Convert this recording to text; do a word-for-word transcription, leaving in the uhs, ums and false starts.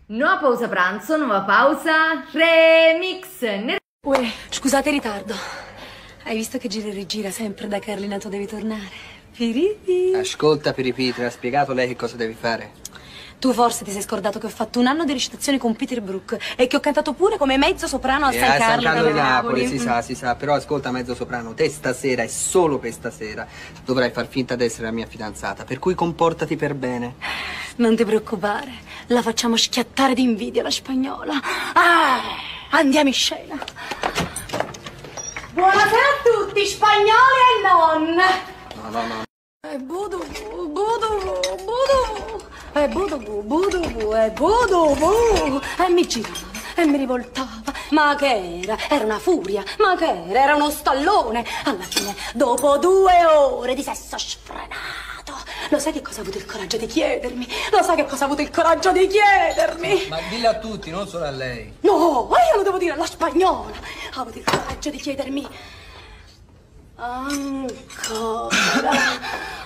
Nuova pausa pranzo, nuova pausa remix. Uè, scusate il ritardo. Hai visto che gira e rigira sempre da Carlinato devi tornare? Piripi. Ascolta, Piripi, te l'ha spiegato lei che cosa devi fare? Tu forse ti sei scordato che ho fatto un anno di recitazione con Peter Brook e che ho cantato pure come mezzo soprano a Eh, San Carlo, San Carlo di Napoli. Napoli, si sa, si sa, però ascolta, mezzo soprano, te stasera e solo per stasera dovrai far finta di essere la mia fidanzata, per cui comportati per bene. Non ti preoccupare, la facciamo schiattare d'invidia la spagnola. Ah, andiamo in scena. Buonasera a tutti, spagnoli e non. No, no, no. E budu, budu, budu, e budu, budu, e budu, e mi girava, e mi rivoltava. Ma che era? Era una furia. Ma che era? Era uno stallone. Alla fine, dopo due ore di sesso sfrenato, lo sai che cosa ha avuto il coraggio di chiedermi? Lo sai che cosa ha avuto il coraggio di chiedermi? Ma dillo a tutti, non solo a lei. No, io lo devo dire alla spagnola. Ha avuto il coraggio di chiedermi ancora.